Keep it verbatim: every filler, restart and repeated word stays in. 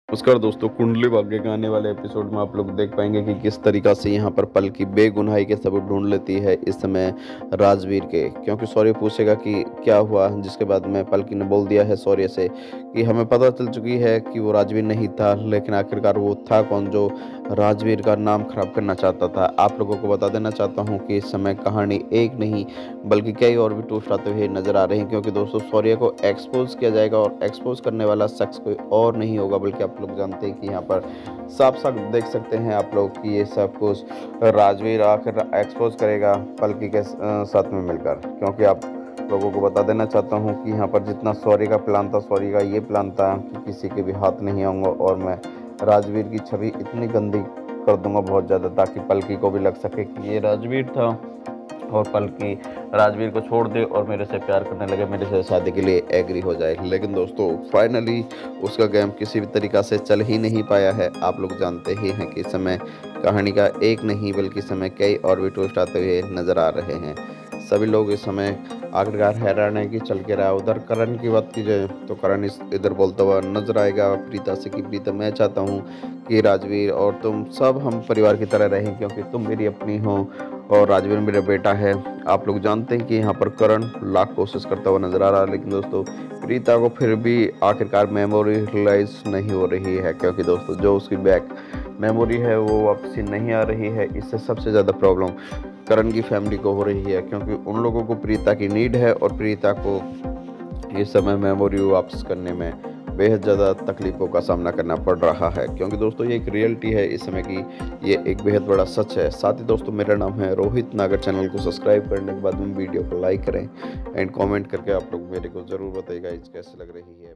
नमस्कार दोस्तों, कुंडली भाग्य के आने वाले एपिसोड में आप लोग देख पाएंगे कि किस तरीक़ा से यहाँ पर पल की बेगुनाही के सबूत ढूँढ लेती है इस समय राजवीर के। क्योंकि शौर्य पूछेगा कि क्या हुआ, जिसके बाद में पलकी ने बोल दिया है शौर्य से कि हमें पता चल चुकी है कि वो राजवीर नहीं था, लेकिन आखिरकार वो था कौन जो राजवीर का नाम खराब करना चाहता था। आप लोगों को बता देना चाहता हूँ कि इस समय कहानी एक नहीं बल्कि कई और भी ट्विस्ट आते हुए नजर आ रहे हैं, क्योंकि दोस्तों शौर्य को एक्सपोज किया जाएगा और एक्सपोज करने वाला शख्स कोई और नहीं होगा बल्कि आप लोग जानते हैं कि यहाँ पर साफ साफ देख सकते हैं आप लोग कि ये सब कुछ राजवीर आकर एक्सपोज करेगा पलकी के साथ में मिलकर। क्योंकि आप लोगों को बता देना चाहता हूँ कि यहाँ पर जितना शौर्य का प्लान था, शौर्य का ये प्लान था कि किसी के भी हाथ नहीं आऊँगा और मैं राजवीर की छवि इतनी गंदी कर दूंगा बहुत ज़्यादा, ताकि पलकी को भी लग सके कि ये राजवीर था और पलकी राजवीर को छोड़ दे और मेरे से प्यार करने लगे, मेरे से शादी के लिए एग्री हो जाए। लेकिन दोस्तों फाइनली उसका गेम किसी भी तरीक़ा से चल ही नहीं पाया है। आप लोग जानते ही हैं कि समय कहानी का एक नहीं बल्कि समय कई और भी ट्विस्ट आते हुए नज़र आ रहे हैं। सभी लोग इस समय आखिरकार हैरान है कि चल के रहा। उधर करण की बात की जाए तो करण इस इधर बोलता हुआ नजर आएगा प्रीता से कि प्रीता, मैं चाहता हूँ कि राजवीर और तुम सब हम परिवार की तरह रहें, क्योंकि तुम मेरी अपनी हो और राजवीर मेरा बेटा है। आप लोग जानते हैं कि यहाँ पर करण लाख कोशिश करता हुआ नजर आ रहा है, लेकिन दोस्तों प्रीता को फिर भी आखिरकार मेमोरी रियलाइज नहीं हो रही है, क्योंकि दोस्तों जो उसकी बैक मेमोरी है वो वापस नहीं आ रही है। इससे सबसे ज़्यादा प्रॉब्लम करण की फैमिली को हो रही है, क्योंकि उन लोगों को प्रीता की नीड है और प्रीता को इस समय मेमोरी वापस करने में बेहद ज़्यादा तकलीफ़ों का सामना करना पड़ रहा है। क्योंकि दोस्तों ये एक रियलिटी है इस समय की, ये एक बेहद बड़ा सच है। साथ ही दोस्तों मेरा नाम है रोहित नागर। चैनल को सब्सक्राइब करने के बाद में वीडियो को लाइक करें एंड कमेंट करके आप लोग मेरे को ज़रूर बताइएगा कैसे लग रही है।